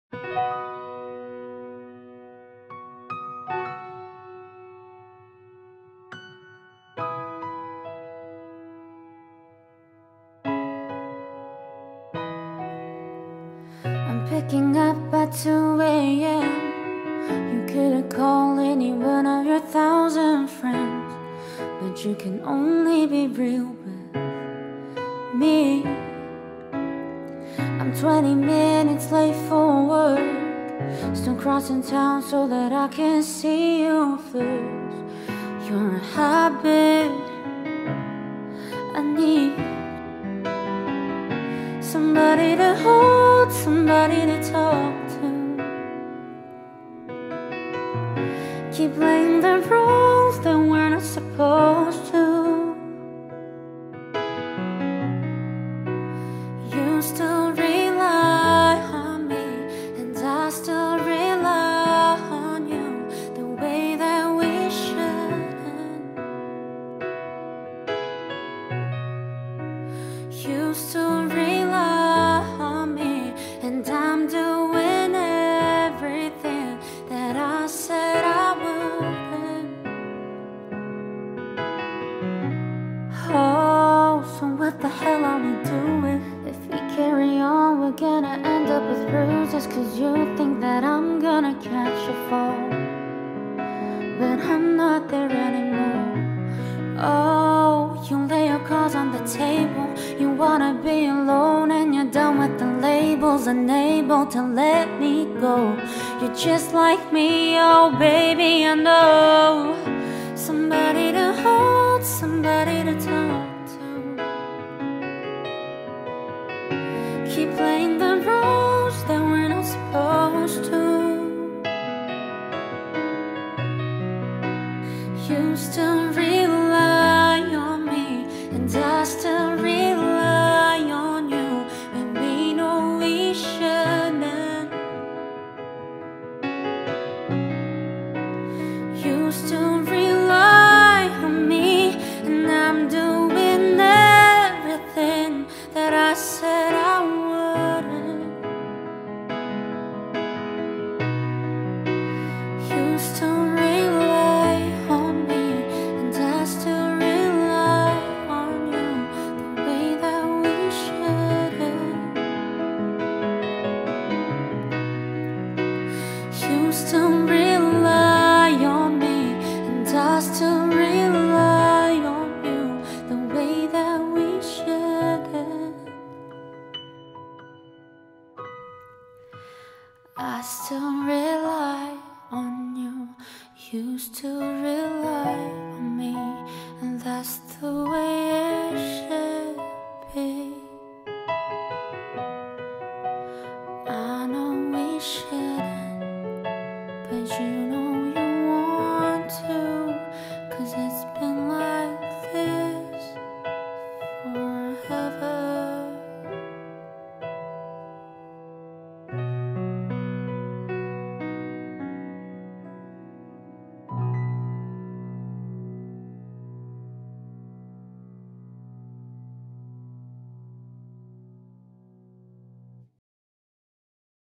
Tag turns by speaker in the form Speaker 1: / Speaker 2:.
Speaker 1: I'm picking up at 2 a.m. You couldn't call any one of your 1,000 friends, but you can only be real with me. I'm 20 minutes late for work, still crossing town so that I can see you first. You're a habit I need, somebody to hold, somebody to talk to. Keep playing the roles that we're not supposed to. You still rely on me, and I still rely on you the way that we shouldn't. You still rely on me, and I'm doing everything that I said I wouldn't. Oh, so what the hell are we doing? If we carry on, we're gonna end up with bruises, 'cause you think that I'm gonna catch a fall, but I'm not there anymore. Oh, you lay your cards on the table. You wanna be alone and you're done with the labels, unable to let me go. You're just like me, oh baby, I know. Somebody to hold, somebody to talk to. Keep playing the roles that we're not supposed to. You still rely on me, and I still rely on you, and we know we shouldn't. You still rely on me, and I'm doing everything that I said I wouldn't. You still rely on me, and I still rely on you the way that we shouldn't. You still rely on me, and I still rely on you the way that we shouldn't. I still rely on you, you still